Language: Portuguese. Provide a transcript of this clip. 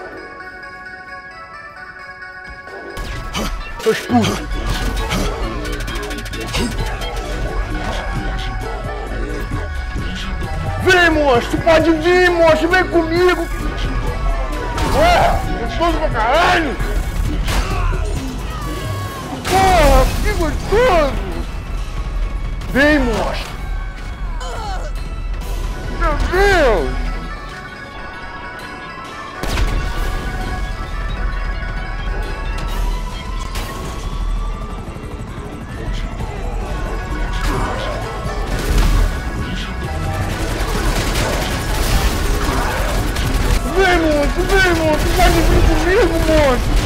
Seus putos! Vem, monstro! Pode vir, monstro! Vem comigo! Ué! Gostoso pra caralho! Porra! Que gostoso! Vem, monstro! Meu Deus! Vem, monstro! Pode vir comigo, monstro!